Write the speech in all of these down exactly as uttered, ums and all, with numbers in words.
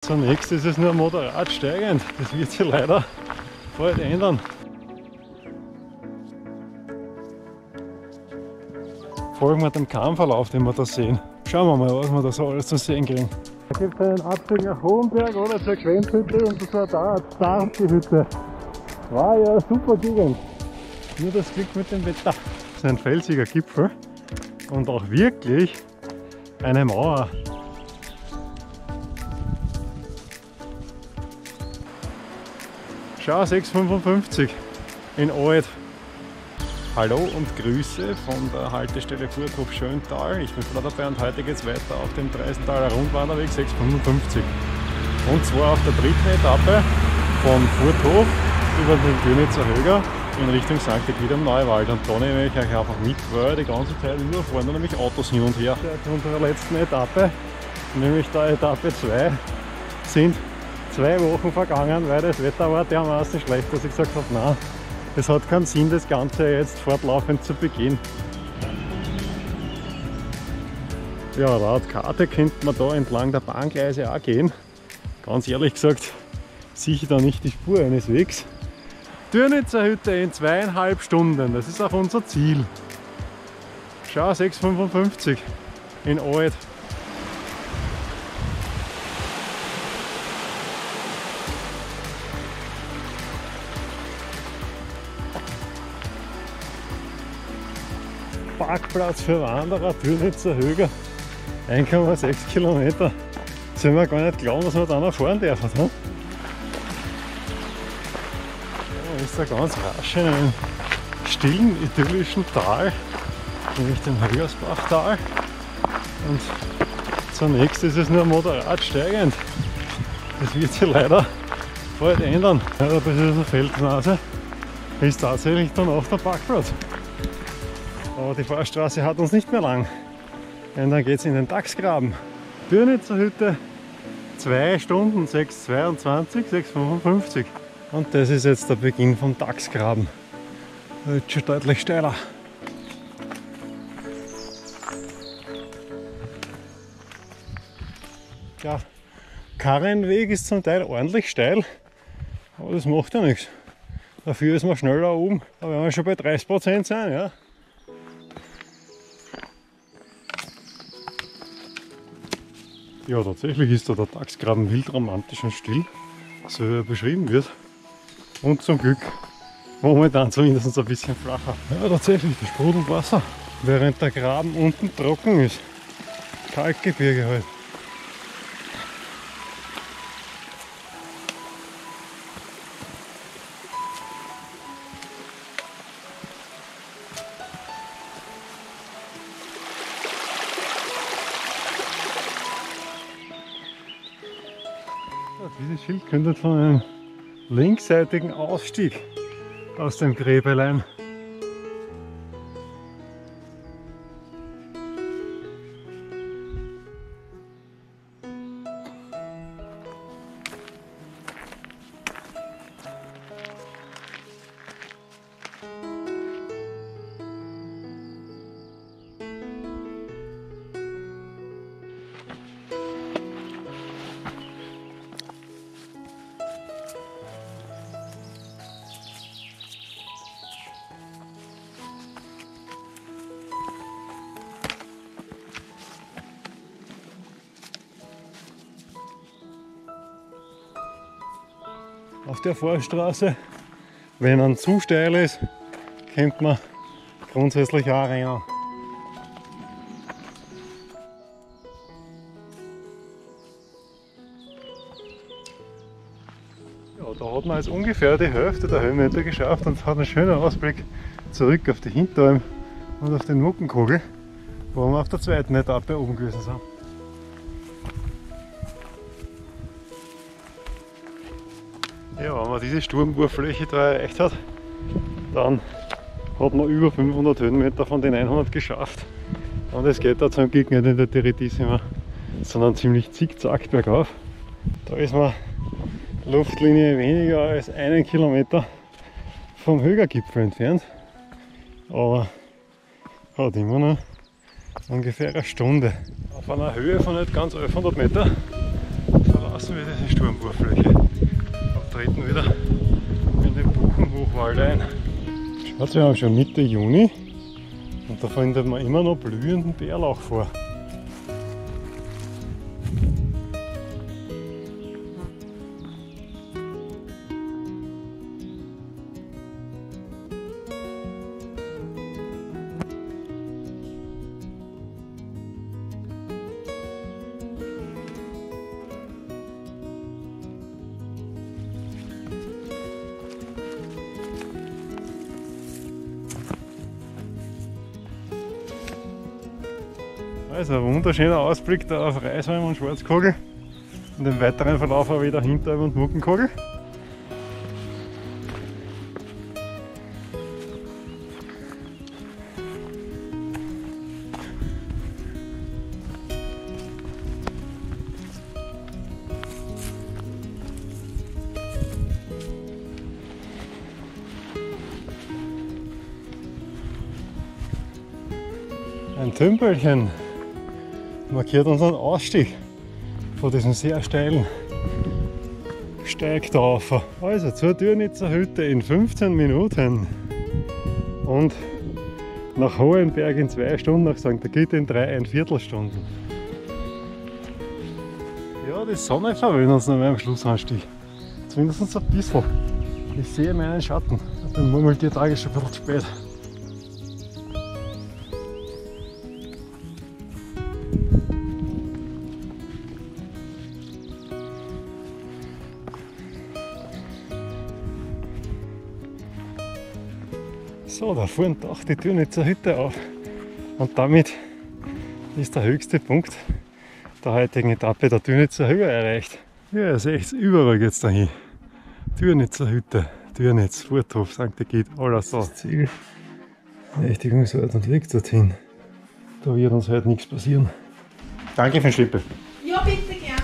Zunächst ist es nur moderat steigend. Das wird sich leider bald ändern. Folgen wir dem Kammverlauf, den wir da sehen. Schauen wir mal, was wir da so alles zu sehen kriegen. Da gibt es einen Abzug nach Hohenberg oder zur Quenthütte und so eine Darmhütte. War ja eine super Gegend. Nur das Glück mit dem Wetter. Das ist ein felsiger Gipfel und auch wirklich eine Mauer. Schau, sechs Komma fünfundfünfzig in Alt. Hallo und Grüße von der Haltestelle Furthof Schöntal. Ich bin Flo dabei und heute geht es weiter auf dem Dreistenthaler Rundwanderweg sechs Komma fünfundfünfzig. Und zwar auf der dritten Etappe von Furthof über den Dürnitzer Höger in Richtung Sankt Egid am Neuwald. Und da nehme ich euch einfach mit, weil die ganze Zeit nur fahren da nämlich Autos hin und her. Seit unserer letzten Etappe, nämlich der Etappe zwei, sind zwei Wochen vergangen, weil das Wetter war dermaßen schlecht, dass ich gesagt habe, nein, es hat keinen Sinn, das Ganze jetzt fortlaufend zu begehen. Ja, laut Karte könnte man da entlang der Bahngleise auch gehen. Ganz ehrlich gesagt, sehe ich da nicht die Spur eines Wegs. Dürnitzer Hütte in zweieinhalb Stunden, das ist auch unser Ziel. Schau, sechs Komma fünfundfünfzig in Alt. Parkplatz für Wanderer, Dürnitzer Höger, eins Komma sechs Kilometer. Das will man gar nicht glauben, dass man da noch fahren darf. Hm? Ja, ist da ganz rasch in einem stillen, idyllischen Tal, nämlich dem Högersbachtal. Und zunächst ist es nur moderat steigend. Das wird sich leider bald ändern. Ja, da bis zur Felsnase ist tatsächlich dann auch der Parkplatz. Aber die Fahrstraße hat uns nicht mehr lang, denn dann geht es in den Dachsgraben. Dürnitzer Hütte, zwei Stunden, sechs Komma zweiundzwanzig, sechs Komma fünfundfünfzig. Und das ist jetzt der Beginn vom Dachsgraben. Da wird schon deutlich steiler. Ja, Karrenweg ist zum Teil ordentlich steil, aber das macht ja nichts. Dafür ist man schneller oben, da werden wir schon bei dreißig Prozent sein. Ja. Ja, tatsächlich ist da der Dachsgraben wild romantisch und still, so wie er beschrieben wird. Und zum Glück momentan zumindest ein bisschen flacher. Ja, tatsächlich, da sprudelt Wasser, während der Graben unten trocken ist. Kalkgebirge halt. Dieses Schild kündet von einem linksseitigen Ausstieg aus dem Gräbelein. Auf der Vorstraße, wenn man zu steil ist, könnte man grundsätzlich auch rennen. Ja, da hat man jetzt ungefähr die Hälfte der Höhenmeter geschafft und hat einen schönen Ausblick zurück auf die Hinteralm und auf den Muckenkogel, wo wir auf der zweiten Etappe oben gewesen sind. Ja, wenn man diese Sturmurfläche da erreicht hat, dann hat man über fünfhundert Höhenmeter von den hundert geschafft. Und es geht da zum Glück nicht in der Teretissima, sondern ziemlich zickzack bergauf. Da ist man Luftlinie weniger als einen Kilometer vom Högergipfel entfernt, aber hat immer noch ungefähr eine Stunde. Auf einer Höhe von nicht ganz elfhundert Meter draußen wieder diese Sturmwurffläche und treten wieder in den Buchenhochwald ein. Schaut, wir haben schon Mitte Juni und da findet man immer noch blühenden Bärlauch vor. Also ein wunderschöner Ausblick da auf Reisheim und Schwarzkogel und im weiteren Verlauf auch wieder Hinteralm und Muckenkogel. Ein Tümpelchen markiert unseren Ausstieg von diesem sehr steilen Steig da rauf. Also zur Dürnitzer Hütte in fünfzehn Minuten und nach Hohenberg in zwei Stunden, nach Sankt Gitt in drei ein Viertelstunden. Ja, die Sonne verwöhnt uns noch mal am Schlussanstieg. Zumindest ein bisschen. Ich sehe meinen Schatten. Beim Murmeltiertag ist schon ein bisschen spät. So, da vorne taucht die Dürnitzer Hütte auf und damit ist der höchste Punkt der heutigen Etappe der Dürnitzer Höhe erreicht. Ja, ihr seht, überall geht es dahin. Dürnitzer Hütte, Dürnitz, Furthof, Sankt Gitt, alles da. Ziel, Nächtigungsort und Weg dorthin. Da wird uns heute nichts passieren. Danke für den Schlippe. Ja, bitte gerne.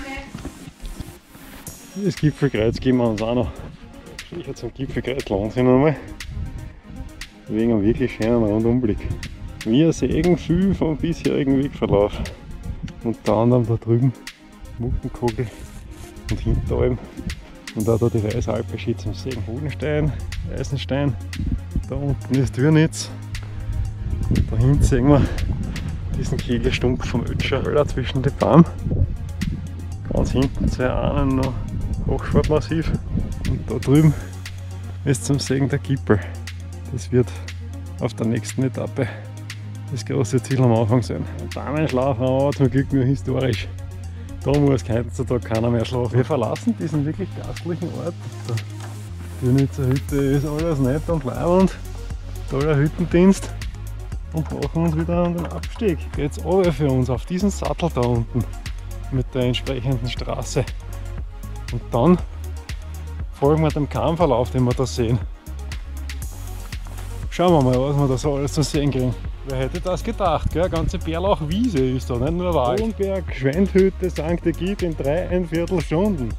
Das Gipfelkreuz geben wir uns auch noch. Sicher zum Gipfelkreuz lohnt sich noch mal. Wegen einem wirklich schönen Rundumblick. Wir sägen viel vom bisherigen Wegverlauf. Unter anderem da drüben Muckenkogel und Hinteralm. Und auch da die Reisalpe steht zum Sägen. Hodenstein, Eisenstein. Da unten ist Dürnitz. Und da hinten sehen wir diesen Kegelstumpf vom Ötscherhöller zwischen den Baum. Ganz hinten zwei Ahnen noch Hochschwartmassiv. Und da drüben ist zum Sägen der Gipfel. Das wird auf der nächsten Etappe das große Ziel am Anfang sein. Ein Damenschlaf haben wir zum Glück nur historisch. Da muss heutzutage keiner mehr schlafen. Wir verlassen diesen wirklich gastlichen Ort. Die Dürnitzer Hütte ist alles nett und leibend. Toller Hüttendienst. Und machen uns wieder an den Abstieg. Geht's runter für uns auf diesen Sattel da unten mit der entsprechenden Straße. Und dann folgen wir dem Kammverlauf, den wir da sehen. Schauen wir mal, was wir da so alles zu sehen kriegen. Wer hätte das gedacht, gell? Eine ganze Bärlauchwiese ist da, nicht nur Wald. Hohenberg, Schwendhütte, Sankt Gitt in drei ein Viertelstunden.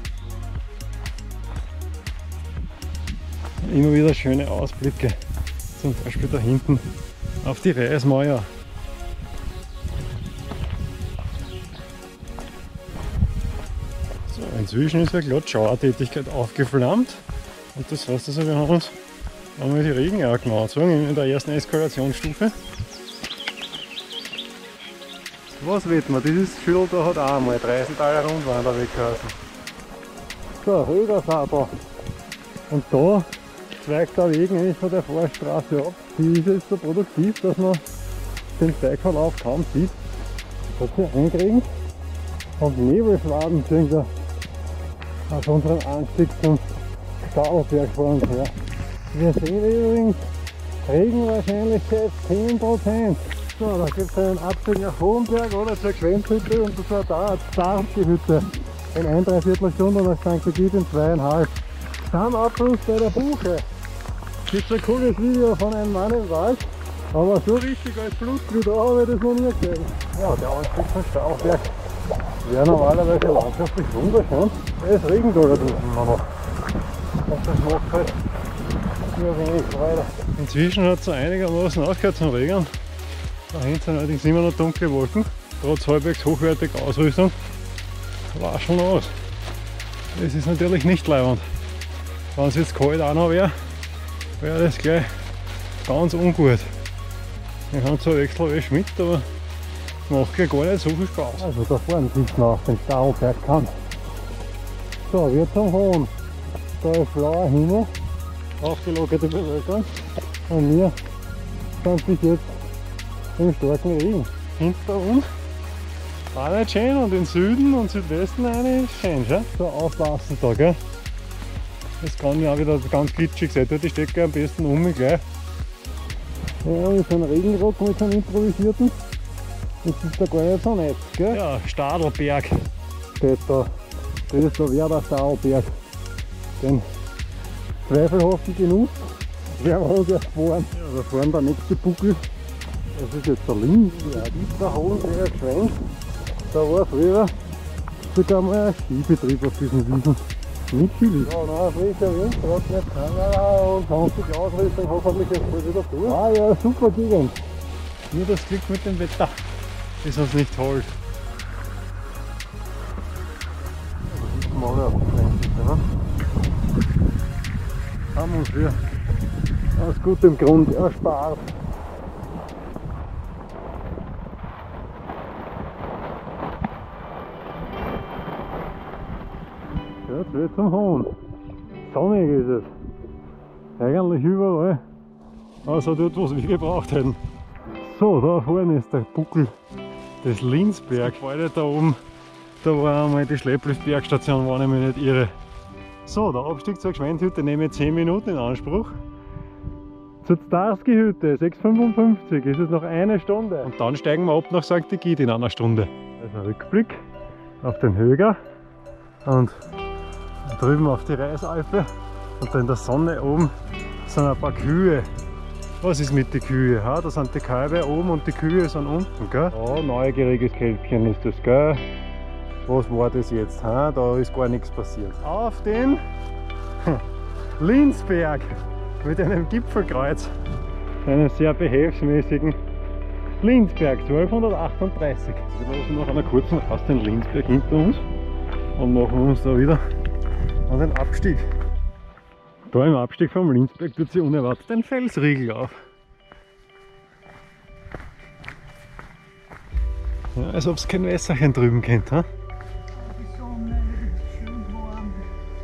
Immer wieder schöne Ausblicke, zum Beispiel da hinten auf die Reismauer. So, inzwischen ist ja gerade Schauertätigkeit aufgeflammt und das heißt also, wir haben uns einmal die Regenjacken angezogen in der ersten Eskalationsstufe. Was wird man? Dieses Schild da hat auch einmal Dreisenthaler Rundwanderweg geheißen. So, Rödersabel. Und da zweigt der Weg eigentlich von der Vorstraße ab. Die ist jetzt so produktiv, dass man den Steigverlauf kaum sieht. Hat sie eingekriegt und Nebelschwaden ziehen da auf unserem Anstieg zum Stauberg vor uns her. Wir sehen übrigens Regenwahrscheinlichkeit zehn Prozent. So, da gibt es einen Abstieg nach Hohenberg oder zur Schwendhütte und das war da eine Hütte in ein Dreiviertelstunde nach Sankt Gitt in zweieinhalb. Dann Abruf bei der Buche. Gibt ein cooles Video von einem Mann im Wald, aber so richtig als Blut wie da habe ich das noch nie gesehen. Ja, der Anstieg von Stauberg wäre normalerweise landschaftlich wunderschön. Es regnet da drüben noch. Und das macht halt nur wenig Freude. Inzwischen hat es so einigermaßen aufgehört zum Regen. Da hinten sind allerdings immer noch dunkle Wolken. Trotz halbwegs hochwertiger Ausrüstung war schon aus. Das ist natürlich nicht leibend. Wenn es jetzt kalt auch noch wäre, wäre das gleich ganz ungut. Wir haben zwar Wechselwäsche mit, aber macht gleich gar nicht so viel Spaß. Also da vorne sieht man auf den Stauberg kann. So, wir zum Hohen. Da ist blauer Himmel, aufgelockerte Bewölkung und wir sind bis jetzt im starken Regen. Hinter uns auch nicht schön und im Süden und Südwesten eine ist schön. Schau? So aufpassen da, gell? Das kann ja auch wieder ganz glitschig sein. Die Stecke am besten um gleich. Ja, mit so einem Regenrock, mit so einem improvisierten. Das ist da gar nicht so nett, gell? Ja, Stadelberg steht da. Das ist da Werder Stadelberg. Den zweifelhaften Genuss werden wir uns erfahren. Ja, da vorne der nächste Buckel. Das ist jetzt der Linz. Ja, dieser Hohenberger Schwein. Da war früher sogar mal ein Skibetrieb auf diesen Wiesen. Nicht viel. Ja, nein, frischer Wind, trocknet Kamera und zwanzig Ausrüstung, hoffentlich jetzt mal wieder durch. Ah ja, super Gegend. Nur das Glück mit dem Wetter ist uns nicht toll. Mal auf die Grenze, haben uns wir aus gutem Grund erspart. Jetzt wird zum Hohn. Sonnig ist es. Eigentlich überall. Außer dort, wo es wir gebraucht hätten. So, da vorne ist der Buckel des Linzberg. Vorne da oben, da war einmal die Schleppliftbergstation, wenn ich mich nicht irre. So, der Abstieg zur Gschwendhütte nehme ich zehn Minuten in Anspruch. Zur Zdarski-Hütte, sechs Uhr fünfundfünfzig, ist es noch eine Stunde. Und dann steigen wir ab nach Sankt Egid in einer Stunde. Also ein Rückblick auf den Höger und drüben auf die Reisalpe und da in der Sonne oben sind ein paar Kühe. Was ist mit den Kühen? Ha? Da sind die Kalbe oben und die Kühe sind unten. Gell? Ja, neugieriges Kälbchen ist das, gell? Was war das jetzt? Ha? Da ist gar nichts passiert. Auf den Linzberg mit einem Gipfelkreuz, einem sehr behelfsmäßigen Linzberg zwölfhundertachtunddreißig. Wir lassen nach einer kurzen Rast den Linzberg hinter uns und machen uns da wieder an den Abstieg. Da im Abstieg vom Linzberg tut sich unerwartet ein Felsriegel auf. Ja, als ob es kein Wässerchen drüben kennt. Ha? Die Sonne ist schön warm.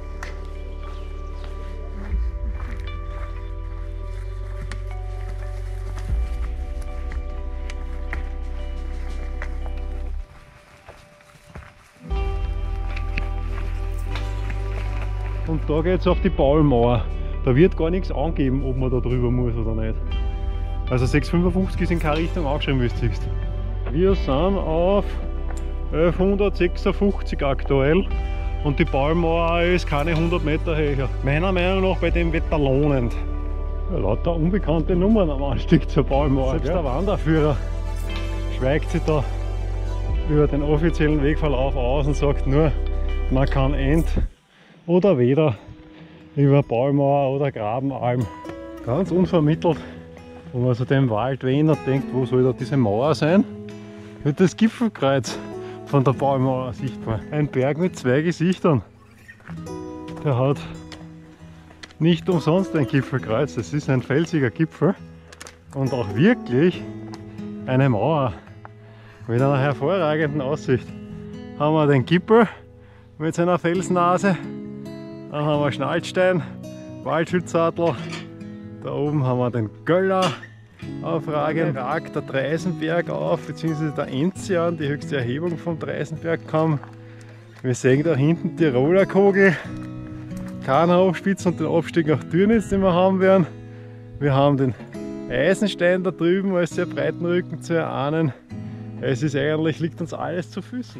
Und da geht es auf die Paulmauer. Da wird gar nichts angeben, ob man da drüber muss oder nicht. Also sechs Uhr fünfundfünfzig ist in keine Richtung angeschrieben, wie es siehst. Wir sind auf elfhundertsechsundfünfzig aktuell und die Paulmauer ist keine hundert Meter höher. Meiner Meinung nach bei dem Wetter lohnend. Ja, lauter unbekannte Nummern am Anstieg zur Paulmauer. Selbst der Wanderführer schweigt sich da über den offiziellen Wegverlauf aus und sagt nur, man kann end oder weder über Paulmauer oder Grabenalm. Ganz unvermittelt, wo man so den Wald wendet, denkt, wo soll da diese Mauer sein? Wird das Gipfelkreuz von der Paulmauer sichtbar. Ein Berg mit zwei Gesichtern. Der hat nicht umsonst ein Gipfelkreuz, das ist ein felsiger Gipfel und auch wirklich eine Mauer mit einer hervorragenden Aussicht. Haben wir den Gipfel mit seiner Felsnase, dann haben wir Schnalzstein, Waldschützadler, da oben haben wir den Göller aufragend, ragt der Dreisenberg auf, beziehungsweise der Enzian, die höchste Erhebung vom Dreisenberg kam. Wir sehen da hinten die Rollerkogel, Kahnhofspitz und den Abstieg nach Dürnitz, den wir haben werden. Wir haben den Eisenstein da drüben als sehr breiten Rücken zu erahnen. Es ist eigentlich, liegt uns alles zu Füßen.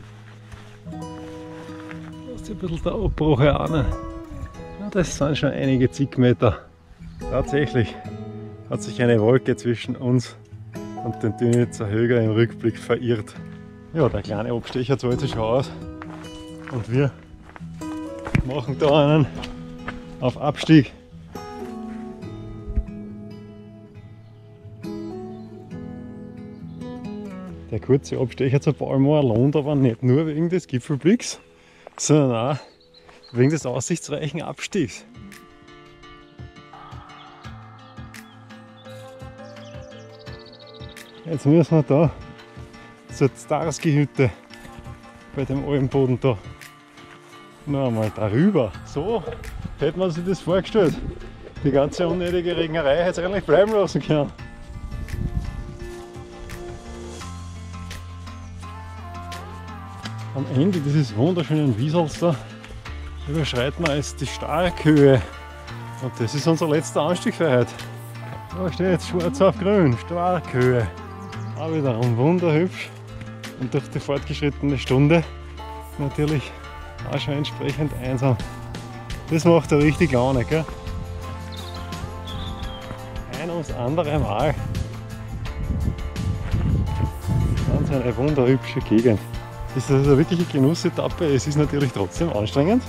Da ist ein bisschen der Abbruch erahnen. Das sind schon einige zig Meter. Tatsächlich hat sich eine Wolke zwischen uns und den Dünitzer Höger im Rückblick verirrt. Ja, der kleine Abstecher zahlt sich schon aus. Und wir machen da einen auf Abstieg. Der kurze Abstecher zur Paulmauer lohnt aber nicht nur wegen des Gipfelblicks, sondern auch wegen des aussichtsreichen Abstiegs. Jetzt müssen wir da zur Starski-Hütte bei dem Almboden da noch einmal darüber. So hätte man sich das vorgestellt. Die ganze unnötige Regenerei hätte es eigentlich bleiben lassen können. Am Ende dieses wunderschönen Wiesels da überschreiten wir jetzt die Starkhöhe. Und das ist unser letzter Anstieg für heute. Da steht jetzt schwarz auf grün, Starkhöhe. Auch wiederum wunderhübsch und durch die fortgeschrittene Stunde natürlich auch schon entsprechend einsam. Das macht ja richtig Laune, gell? Ein ums andere Mal. Ganz eine wunderhübsche Gegend. Ist das eine wirkliche Genussetappe? Es ist natürlich trotzdem anstrengend.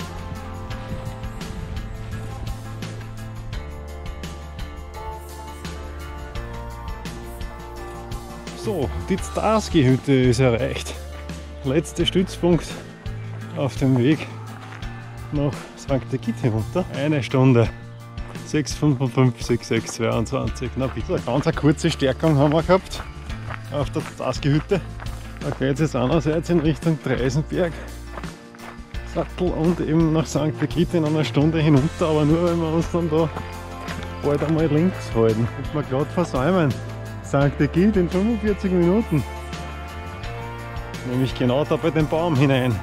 So, die Starski-Hütte ist erreicht. Letzter Stützpunkt auf dem Weg nach Sankt Egid hinunter. Eine Stunde. sechs fünfundfünfzig, sechs zweiundzwanzig. Na bitte. Eine ganz eine kurze Stärkung haben wir gehabt auf der Starski-Hütte. Da geht es jetzt einerseits in Richtung Dreisenberg, Sattel und eben nach Sankt Egid in einer Stunde hinunter, aber nur wenn wir uns dann da bald einmal links halten. Und wir glatt versäumen. Sankt Egid in fünfundvierzig Minuten. Nämlich genau da bei den Baum hinein.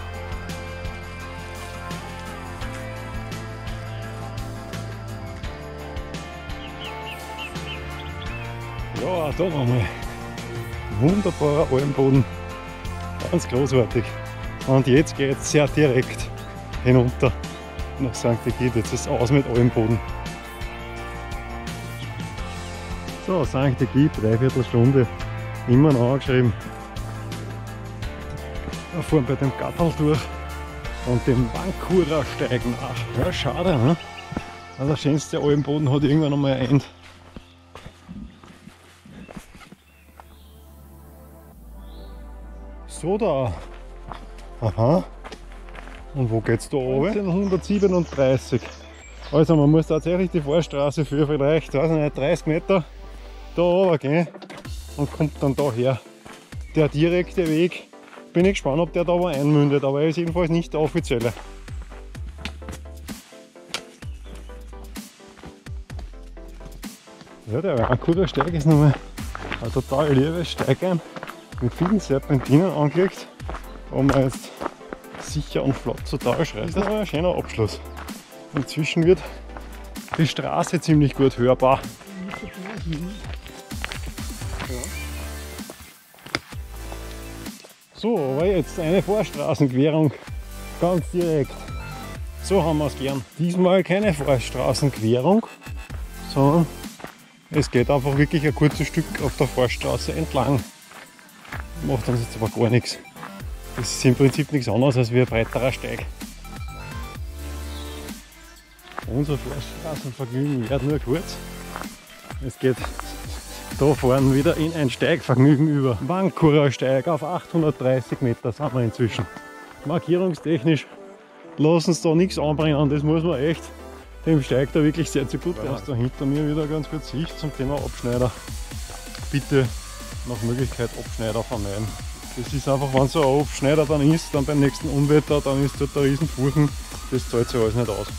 Ja, da nochmal. Wunderbarer Almboden. Ganz großartig. Und jetzt geht es sehr direkt hinunter nach Sankt Egid. Jetzt ist es aus mit Almboden. So, Sankt Egid, dreiviertel Stunde, immer noch angeschrieben. Da fahren bei dem Gattel durch und dem Vankurer Steig nach. Ja, schade, ne? Also der schönste Almboden hat irgendwann einmal ein Ende. So da. Aha. Und wo geht's da runter? neunzehnhundertsiebenunddreißig. Also man muss tatsächlich die Vorstraße für vielleicht, weiß nicht, dreißig Meter da runter gehen und kommt dann da her. Der direkte Weg, bin ich gespannt, ob der da aber einmündet, aber er ist jedenfalls nicht der offizielle. Ja, der Vankurer Steig ist nochmal ein total liebes Steigein mit vielen Serpentinen angelegt, wo man jetzt sicher und flott zu Tal schreitet. Das ist aber ein schöner Abschluss. Inzwischen wird die Straße ziemlich gut hörbar. So, aber jetzt eine Vorstraßenquerung, ganz direkt. So haben wir es gern. Diesmal keine Vorstraßenquerung, sondern es geht einfach wirklich ein kurzes Stück auf der Vorstraße entlang. Macht uns jetzt aber gar nichts. Das ist im Prinzip nichts anderes als wie ein breiterer Steig. Unser Vorstraßenvergnügen wird nur kurz. Es geht da vorne wieder in ein Steigvergnügen über. Vankurer Steig auf achthundertdreißig Meter sind wir inzwischen. Markierungstechnisch lassen uns da nichts anbrennen, das muss man echt dem Steig da wirklich sehr zugute lassen. Da hinter mir wieder ganz kurz Sicht zum Thema Abschneider. Bitte nach Möglichkeit Abschneider vermeiden. Das ist einfach, wenn so ein Abschneider dann ist, dann beim nächsten Unwetter, dann ist dort ein Riesenfurchen, das zahlt sich alles nicht aus.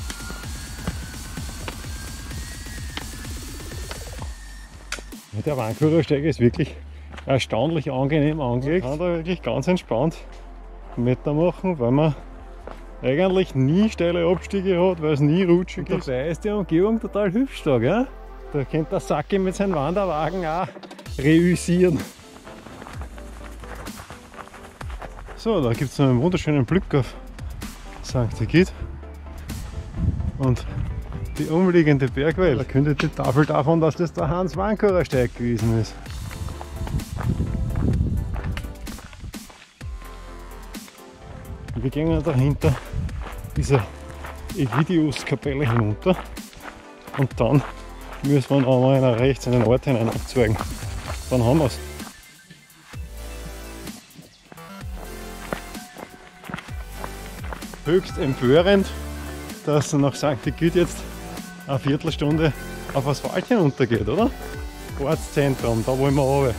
Der Vankurer Steig ist wirklich erstaunlich angenehm angelegt. Man kann da wirklich ganz entspannt Meter machen, weil man eigentlich nie steile Abstiege hat, weil es nie rutschig ist. Dabei ist die Umgebung total hübsch da, gell? Da könnte der Sacki mit seinem Wanderwagen auch reüssieren. So, da gibt es noch einen wunderschönen Blick auf Sankt Egid und die umliegende Bergwelt. Da könnte die Tafel davon, dass das der Hans-Vankurer Steig gewesen ist. Wir gehen dahinter dieser Egidiuskapelle hinunter und dann müssen wir noch mal nach rechts in den Ort hinein abzweigen. Dann haben wir es. höchst empörend, dass nach Sankt Igitt jetzt eine Viertelstunde auf Asphalt hinuntergeht, oder? Ortszentrum, da wollen wir runter.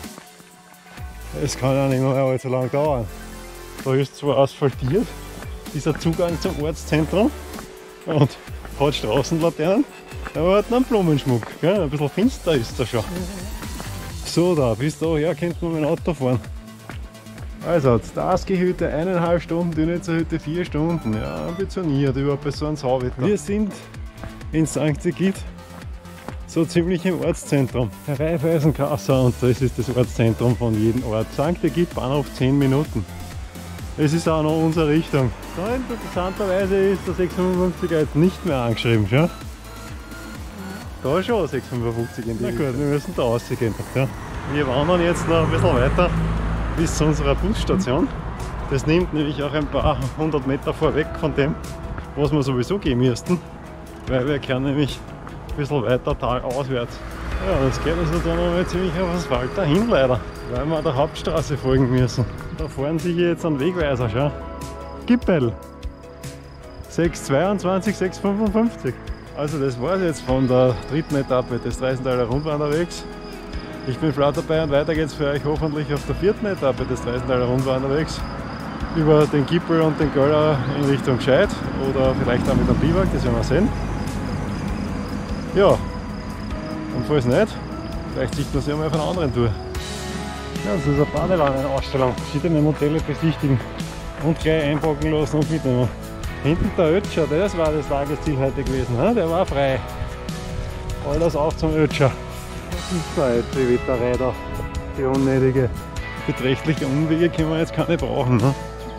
Es kann ja nicht mehr allzu lange dauern. Da ist zwar asphaltiert, dieser Zugang zum Ortszentrum und hat Straßenlaternen, aber hat einen Blumenschmuck. Gell? Ein bisschen finster ist da schon. So, da bis daher könnte man mit dem Auto fahren. Also, Starsky-Hütte eineinhalb Stunden, Dünitzer-Hütte vier Stunden. Ja, ambitioniert, überhaupt bei so einem Sauwetter. Wir sind in Sankt Igitt, so ziemlich im Ortszentrum. Der Raiffeisenkasse und das ist das Ortszentrum von jedem Ort. Sankt Igitt, Bahnhof zehn Minuten. Es ist auch noch unsere Richtung. Da interessanterweise ist der sechshundertfünfziger jetzt nicht mehr angeschrieben, schau. Da schon sechshundertfünfzig in die Richtung. Na gut, wir müssen da rausgehen. Ja. Wir wandern jetzt noch ein bisschen weiter bis zu unserer Busstation. Das nimmt nämlich auch ein paar hundert Meter vorweg von dem, was wir sowieso gehen müssten, weil wir kehren nämlich ein bisschen weiter talauswärts. Ja, das geht also dann noch mal ziemlich auf Asphalt dahin leider, weil wir der Hauptstraße folgen müssen. Da fahren sie hier jetzt einen Wegweiser, schau. Gippel sechs zweiundzwanzig, sechs fünfundfünfzig. Also das war es jetzt von der dritten Etappe des Dreißentaler Rundwanderwegs. Ich bin Flaut dabei und weiter geht's für euch hoffentlich auf der vierten Etappe des Dreißentaler Rundwanderwegs über den Gippel und den Göller in Richtung Scheid oder vielleicht auch mit dem Biwak, das werden wir sehen. Ja, und falls nicht, vielleicht sieht man sich einmal auf einer anderen Tour. Ja, das ist eine Badewannenausstellung, verschiedene Modelle besichtigen und gleich einpacken lassen und mitnehmen. Hinten der Ötscher, das war das Tagesziel heute gewesen, he? Der war frei. Alles auf zum Ötscher. Das ist die Wetterei da, die unnötige. Beträchtliche Umwege können wir jetzt keine brauchen. Ne?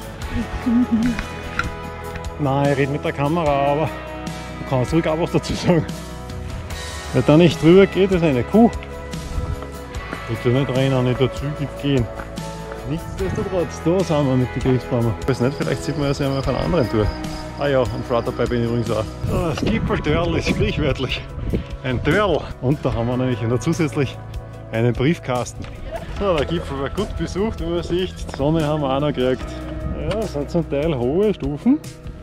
Nein, ich rede mit der Kamera, aber du kannst ruhig auch was dazu sagen. Wer da nicht drüber geht, ist eine Kuh. Ich tue nicht rennen, nicht dazügig gehen. Nichtsdestotrotz, da sind wir mit den Griffbäumen. Ich weiß nicht, vielleicht sieht man das ja mal auf einer anderen Tour. Ah ja, und Flaut dabei bin ich übrigens auch. Das Gippeltörl ist sprichwörtlich ein Törl. Und da haben wir nämlich noch zusätzlich einen Briefkasten. So, der Gipfel war gut besucht, wie man sieht. Die Sonne haben wir auch noch gekriegt. Ja, das sind zum Teil hohe Stufen.